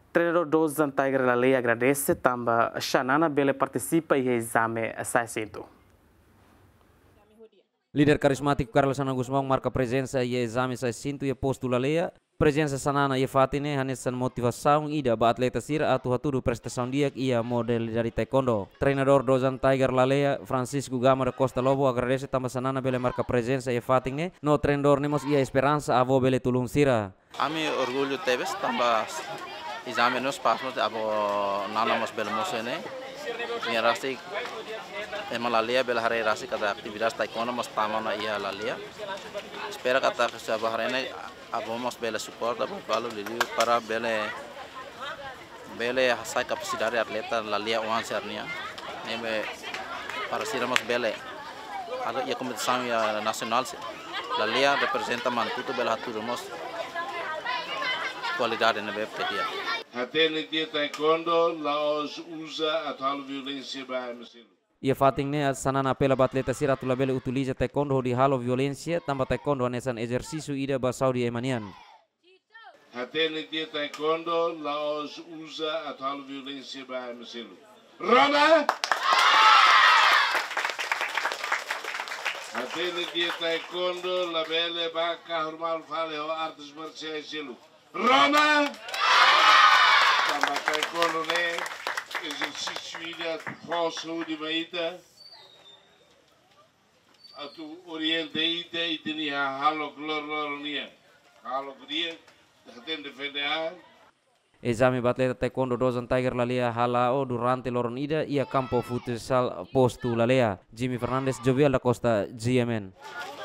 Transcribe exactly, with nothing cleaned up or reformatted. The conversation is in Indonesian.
Treinador Dozan Tiger Lalei agradece, também Xanana Bele participa e exame seiscentos. Líder carismático Carlos Sana Gusmão marca presença e exame seiscentos e postula leia. Presença Sanana e Fatine hanesan motivação ida ba atleta sira atu haturu prestação dia ia model dari taekwondo. Treinador Dozan Tiger Lalea Francisco Gama da Costa Lobo agradece também Sanana bele marca presença e Fatine. No treinador nemos ia esperança avo bele tulung sira. Ami orgulho teves tambah exame nos pasmos abo nana mos bele mosene. Minha rasi emang lalia bela hari rasi kata aktivitas taekwondo mos tamana ia lalia. Espera kata kesabah hari ini abo mos bela support abo balu lili para bele bele hasai kapasitas atleta lalia uang sernia. Neme para sira mos bele agak ia kompetisi ya nasional lalia representa Manputo bela hatu mos qualidade na bep dia. Hatene dia taekwondo laos usa atau violência bahasa. Ia fatingnya Sanana pela atleta sira tu labele utiliza taekwondo di halo violência tambah taekwondo anesan exercício ida basau di emanian. Hatene dia taekwondo laos usa atau violência bahasa. Roma. Hatene dia taekwondo labele baka hormal fale o artes marciais selu. Roma. Tambah taekwondo ne exercício ida força de maíta atu oriente ida ida halo glorionia halo dia haten defender. Exame atleta taekwondo Dozan Tiger Lalea halao durante loron ida ia campo futsal postu Lalea. Jimmy Fernandes Jovial da Costa G M N.